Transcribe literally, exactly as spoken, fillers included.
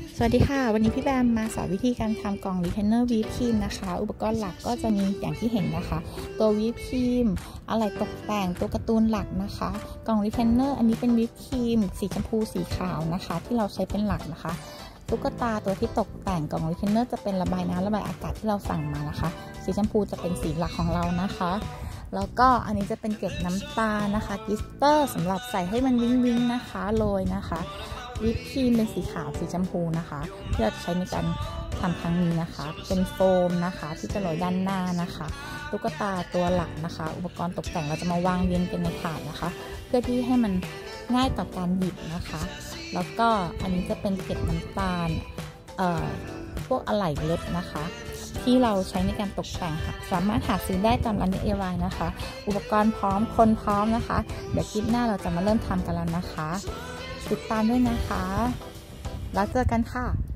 สวัสดีค่ะวันนี้พี่แบมมาสอนวิธีการทำกล่องรีเทนเนอร์วิปครีมนะคะอุปกรณ์หลักก็จะมีอย่างที่เห็นนะคะตัววิปครีมอะไรตกแต่งตัวการ์ตูนหลักนะคะกล่องรีเทนเนอร์อันนี้เป็นวิปครีมสีชมพูสีขาวนะคะที่เราใช้เป็นหลักนะคะตุ๊กตาตัวที่ตกแต่งกล่องรีเทนเนอร์จะเป็นระบายน้ำระบายอากาศที่เราสั่งมานะคะสีชมพูจะเป็นสีหลักของเรานะคะแล้วก็อันนี้จะเป็นเกล็ดน้ำตาลนะคะกลิสเตอร์สำหรับใส่ให้มันวิ้งวิ้งนะคะโรยนะคะวิปครีมเป็นสีขาวสีชมพูนะคะที่เราใช้ในการทำครั้งนี้นะคะเป็นโฟมนะคะที่จะโรยด้านหน้านะคะตุ๊กตาตัวหลักนะคะอุปกรณ์ตกแต่งเราจะมาวางเรียงกันในถาดนะคะเพื่อที่ให้มันง่ายต่อการหยิบนะคะแล้วก็อันนี้จะเป็นเกล็ดน้ำตาลเอ่อพวกอะไหล่เล็บนะคะที่เราใช้ในการตกแต่งค่ะสามารถหาซื้อได้ตามร้าน ดี ไอ วาย นะคะอุปกรณ์พร้อมคนพร้อมนะคะเดี๋ยวคลิปหน้าเราจะมาเริ่มทำกันแล้วนะคะติดตามด้วยนะคะแล้วเจอกันค่ะ